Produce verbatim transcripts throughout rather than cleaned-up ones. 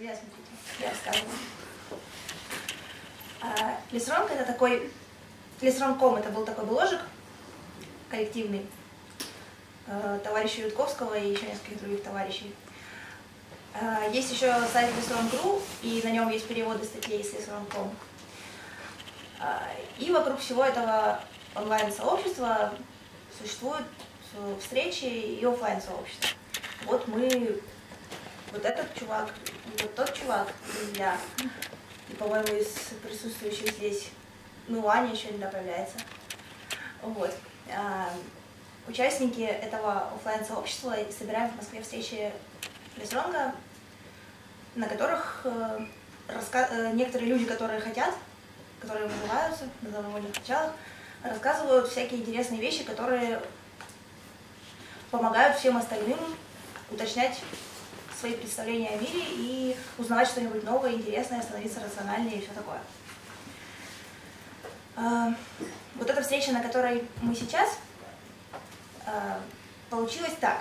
Друзья, смотрите, я рассказываю. Лесронг — это такой... Лесронг точка ком — это был такой бложек коллективный товарища Ютковского и еще нескольких других товарищей. Есть еще сайт лесронг точка ру, и на нем есть переводы статей с лесронг точка ком. И вокруг всего этого онлайн-сообщества существуют встречи и офлайн-сообщества. Вот мы, вот этот чувак, и вот тот чувак, и я. И, по-моему, из присутствующих здесь, ну, Аня еще не появляется. Вот. Участники этого офлайн-сообщества собираем в Москве встречи лесронга, на которых некоторые люди, которые хотят, которые вызываются на добровольных началах, рассказывают всякие интересные вещи, которые помогают всем остальным уточнять свои представления о мире и узнавать что-нибудь новое, интересное, становиться рациональнее и все такое. Вот эта встреча, на которой мы сейчас, получилась так.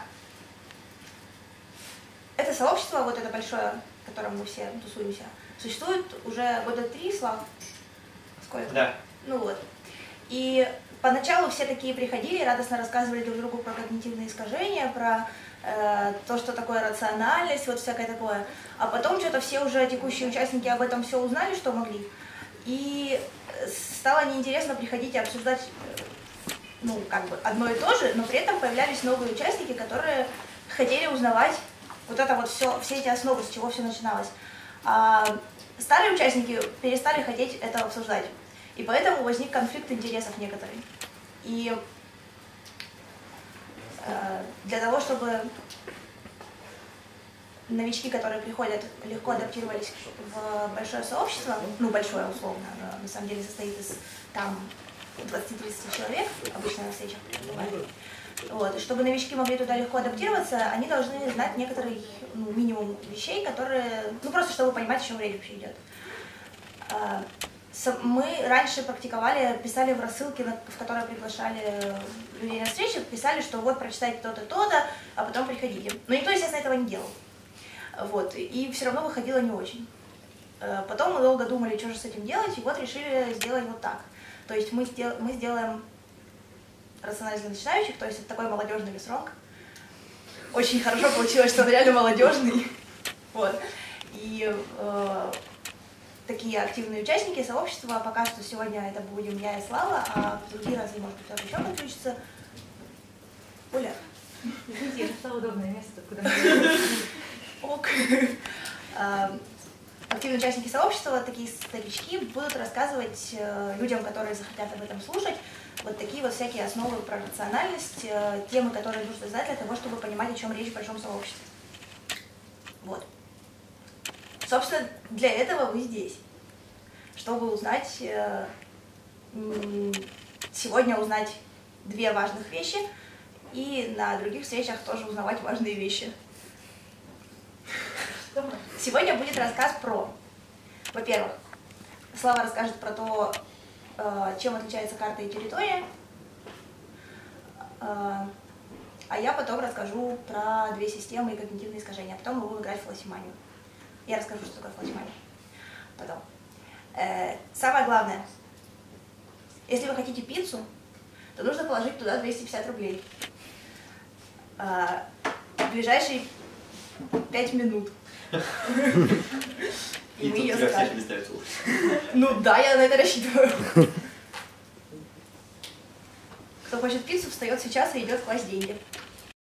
Это сообщество, вот это большое, в котором мы все тусуемся, существует уже года три, Слав? Сколько? Да. Ну вот. И поначалу все такие приходили, радостно рассказывали друг другу про когнитивные искажения, про э, то, что такое рациональность, вот всякое такое. А потом что-то все уже текущие участники об этом все узнали, что могли. И стало неинтересно приходить и обсуждать, ну, как бы одно и то же, но при этом появлялись новые участники, которые хотели узнавать вот это вот все, все эти основы, с чего все начиналось. А старые участники перестали хотеть это обсуждать. И поэтому возник конфликт интересов некоторый. И э, для того, чтобы новички, которые приходят, легко адаптировались в большое сообщество, ну, большое условно, на самом деле состоит из там двадцати-тридцати человек, обычно на встречах бывает. Вот. И чтобы новички могли туда легко адаптироваться, они должны знать некоторый, ну, минимум вещей, которые, ну, просто чтобы понимать, о чем речь вообще идет. Мы раньше практиковали, писали в рассылки, в которые приглашали людей на встречи, писали, что вот прочитайте то-то, то-то, а потом приходите. Но никто, естественно, этого не делал. Вот. И все равно выходило не очень. Потом мы долго думали, что же с этим делать, и вот решили сделать вот так. То есть мы, сдел мы сделаем рациональность для начинающих, то есть это такой молодежный лесронг. Очень хорошо получилось, что он реально молодежный. Вот. И э, такие активные участники сообщества, пока что сегодня это будем я и Слава, а в другие разы, может быть, кто-то еще подключится. Оля. Извините, я нашла удобное место, куда Ок. Активные участники сообщества, такие старички, будут рассказывать людям, которые захотят об этом слушать, вот такие вот всякие основы про рациональность, темы, которые нужно знать для того, чтобы понимать, о чем речь в большом сообществе. Вот. Собственно, для этого вы здесь, чтобы узнать, сегодня узнать две важных вещи, и на других встречах тоже узнавать важные вещи. Сегодня будет рассказ про, во-первых, Слава расскажет про то, чем отличается карта и территория, а я потом расскажу про две системы и когнитивные искажения, а потом мы будем играть в флосиманию. Я расскажу, что такое флосимания. Потом. Самое главное, если вы хотите пиццу, то нужно положить туда двести пятьдесят рублей. В ближайшие пять минут. И, и мы ее скажем. Ну да, я на это рассчитываю. Кто хочет пиццу, встает сейчас и идет класть деньги.